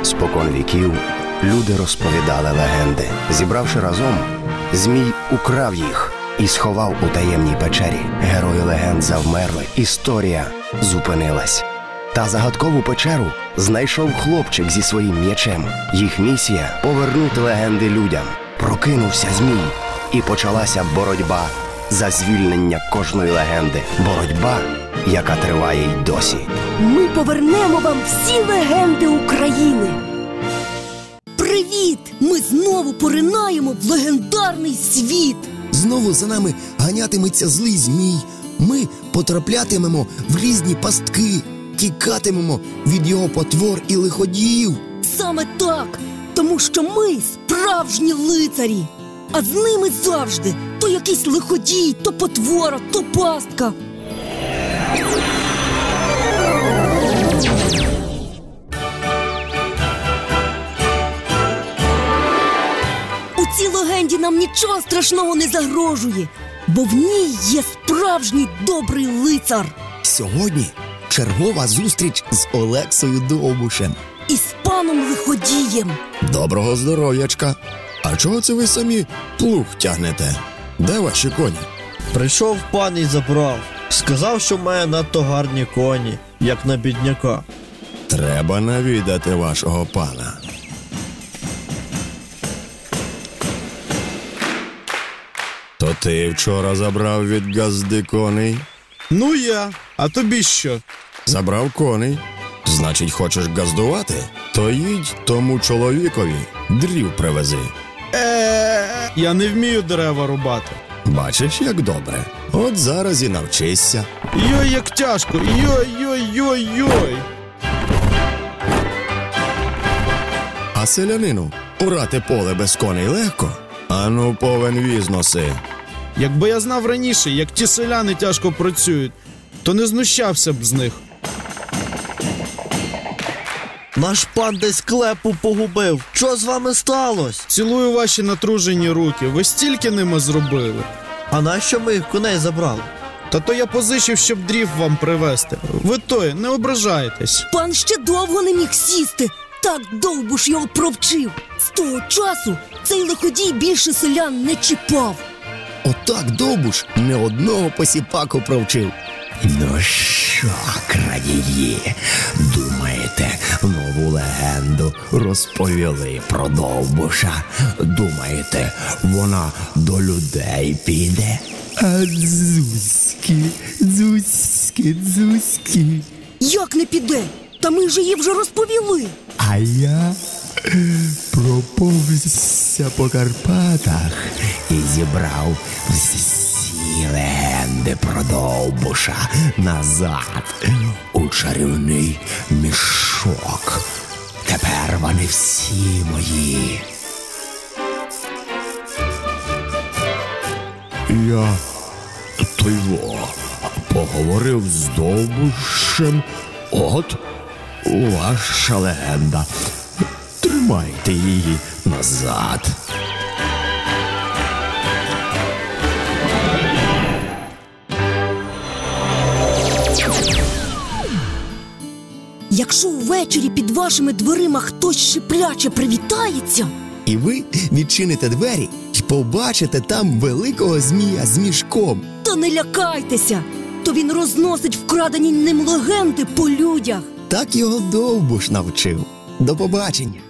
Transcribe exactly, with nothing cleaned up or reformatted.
Спокон віків люди розповідали легенди. Зібравши разом, Змій украв їх і сховав у таємній печері. Герої легенд завмерли, історія зупинилась. Та загадкову печеру знайшов хлопчик зі своїм м'ячем. Їх місія – повернути легенди людям. Прокинувся Змій, і почалася боротьба за звільнення кожної легенди. Боротьба, яка триває й досі. Ми повернемо вам всі легенди України. Привіт! Ми знову поринаємо в легендарний світ. Знову за нами ганятиметься злий змій. Ми потраплятимемо в різні пастки, тікатимемо від його потвор і лиходіїв. Саме так, тому що ми справжні лицарі. А з ними завжди то якийсь лиходій, то потвора, то пастка. У цій легенді нам нічого страшного не загрожує, бо в ній є справжній добрий лицар. Сьогодні чергова зустріч з Олексою Довбушем І з паном лиходієм. Доброго здоров'ячка! А чого це ви самі плуг тягнете? Де ваші коні? Прийшов пан і забрав. Сказав, що має надто гарні коні, як на бідняка. Треба навідати вашого пана. То ти вчора забрав від газди коней? Ну я, а тобі що? Забрав коней? Значить, хочеш газдувати? То їдь тому чоловікові, дрів привези. Е, я не вмію дерева рубати. Бачиш, як добре. От зараз і навчишся. Йой, як тяжко, йой-йой-йой-йой. А селянину урати поле без коней легко? Ану, повен віз носи. Якби я знав раніше, як ті селяни тяжко працюють, то не знущався б з них. Наш пан десь клепу погубив. Що з вами сталося? Цілую ваші натружені руки, ви стільки ними зробили. А нащо ми їх коней забрали? Та то я позичив, щоб дрів вам привезти. Ви той, не ображаєтесь. Пан ще довго не міг сісти. Так Довбуш його провчив. З того часу цей лиходій більше селян не чіпав. Отак Довбуш не одного посіпаку провчив. Ну що, крадії, думаєте, нову легенду розповіли про Довбуша? Думаєте, вона до людей піде? А дзузьки, дзузьки, дзузьки. Як не піде? Та ми ж її вже розповіли. А я проповзся по Карпатах і зібрав всі легенди про Довбуша назад у чарівний мішок. Тепер вони всі мої. Я тойво поговорив з Довбушем. От ваша легенда. Тримайте її назад. Якщо увечері під вашими дверима хтось шипляче привітається, І ви відчините двері і побачите там великого змія з мішком. то не лякайтеся, то він розносить вкрадені ним легенди по людях. Так його Довбуш навчив. До побачення.